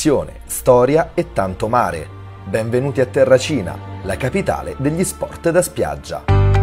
tradizione, storia e tanto mare. Benvenuti a Terracina, la capitale degli sport da spiaggia.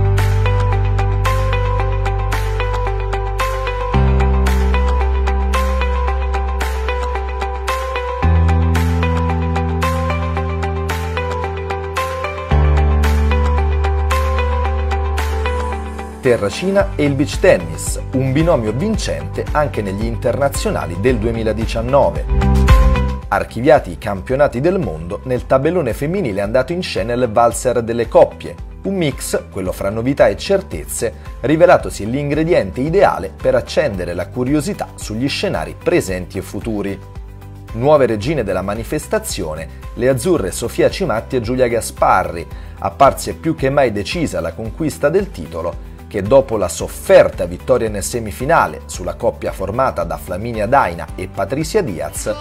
Terracina e il beach tennis, un binomio vincente anche negli internazionali del 2019. Archiviati i campionati del mondo, nel tabellone femminile è andato in scena il valzer delle coppie, un mix, quello fra novità e certezze, rivelatosi l'ingrediente ideale per accendere la curiosità sugli scenari presenti e futuri. Nuove regine della manifestazione, le azzurre Sofia Cimatti e Giulia Gasparri, apparse più che mai decisa alla conquista del titolo, che dopo la sofferta vittoria nel semifinale sulla coppia formata da Flaminia Daina e Patricia Diaz,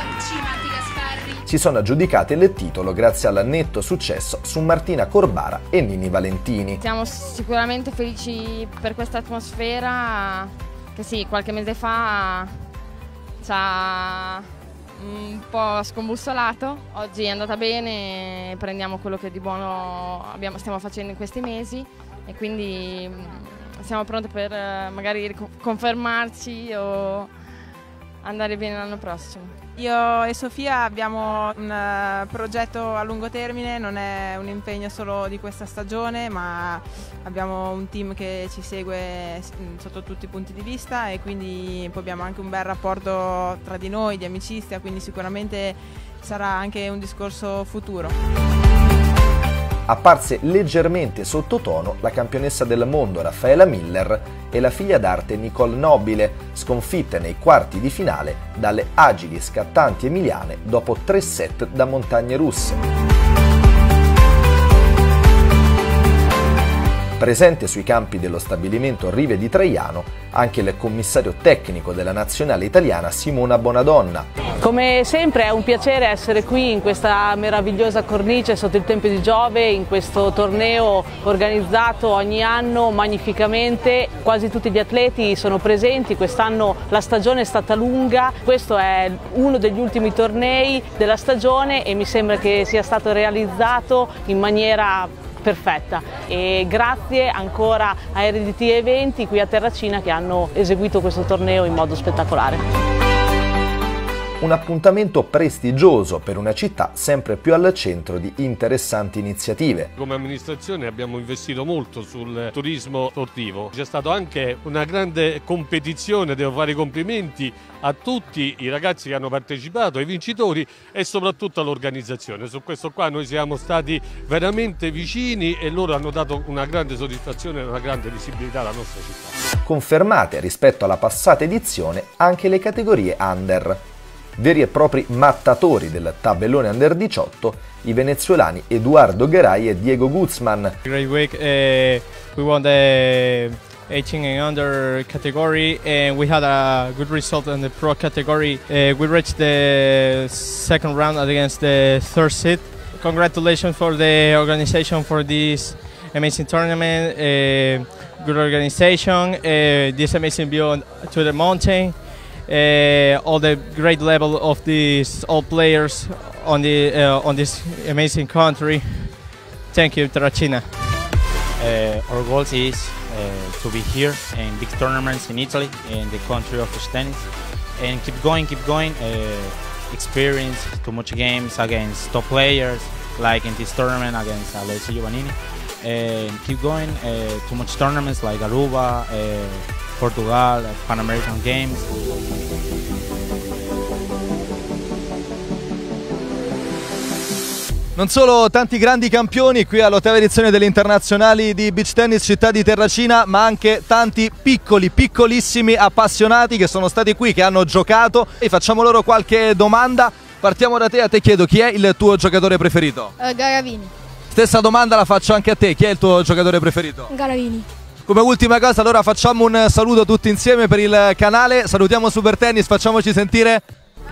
si sono aggiudicate il titolo grazie al netto successo su Martina Corbara e Nini Valentini. Siamo sicuramente felici per questa atmosfera che sì, qualche mese fa ci ha un po' scombussolato. Oggi è andata bene, prendiamo quello che di buono stiamo facendo in questi mesi e quindi siamo pronti per magari confermarci o andare bene l'anno prossimo. Io e Sofia abbiamo un progetto a lungo termine, non è un impegno solo di questa stagione, ma abbiamo un team che ci segue sotto tutti i punti di vista e quindi poi abbiamo anche un bel rapporto tra di noi, di amicizia, quindi sicuramente sarà anche un discorso futuro. Apparse leggermente sottotono la campionessa del mondo Raffaela Miller e la figlia d'arte Nicole Nobile, sconfitte nei quarti di finale dalle agili scattanti emiliane dopo 3 set da montagne russe. Presente sui campi dello stabilimento Rive di Traiano anche il commissario tecnico della nazionale italiana Simona Bonadonna. Come sempre è un piacere essere qui in questa meravigliosa cornice sotto il Tempio di Giove, in questo torneo organizzato ogni anno magnificamente. Quasi tutti gli atleti sono presenti, quest'anno la stagione è stata lunga, questo è uno degli ultimi tornei della stagione e mi sembra che sia stato realizzato in maniera perfetta e grazie ancora a RDT Eventi qui a Terracina che hanno eseguito questo torneo in modo spettacolare. Un appuntamento prestigioso per una città sempre più al centro di interessanti iniziative. Come amministrazione abbiamo investito molto sul turismo sportivo. C'è stata anche una grande competizione, devo fare i complimenti a tutti i ragazzi che hanno partecipato, ai vincitori e soprattutto all'organizzazione. Su questo qua noi siamo stati veramente vicini e loro hanno dato una grande soddisfazione e una grande visibilità alla nostra città. Confermate rispetto alla passata edizione anche le categorie under. Veri e propri mattatori del tabellone under 18, i venezuelani Eduardo Garay e Diego Guzman. Great week, we won the 18 and under category and we had a good result in the pro category. We reached the second round against the third seed. Congratulations for the organization for this amazing tournament. Good organization, this amazing view to the mountain. All the great level of these all players on this amazing country. Thank you, Terracina. Our goal is to be here in big tournaments in Italy, in the country of beach tennis, and keep going. Experience too much games against top players, like in this tournament against Alessio Giovannini, and keep going. Too much tournaments like Aruba, Portugal, Pan American Games. Non solo tanti grandi campioni qui all'8ª edizione delle internazionali di beach tennis città di Terracina, ma anche tanti piccolissimi appassionati che sono stati qui, che hanno giocato e facciamo loro qualche domanda. Partiamo da te, a te chiedo chi è il tuo giocatore preferito? Garavini. Stessa domanda la faccio anche a te, chi è il tuo giocatore preferito? Garavini. Come ultima cosa allora facciamo un saluto tutti insieme per il canale, salutiamo Super Tennis, facciamoci sentire.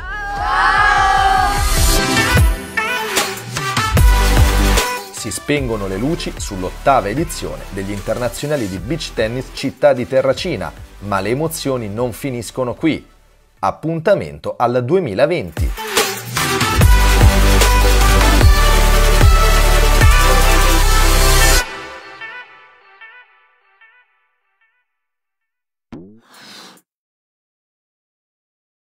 Si spengono le luci sull'8ª edizione degli internazionali di beach tennis città di Terracina, ma le emozioni non finiscono qui. Appuntamento al 2020. Bye.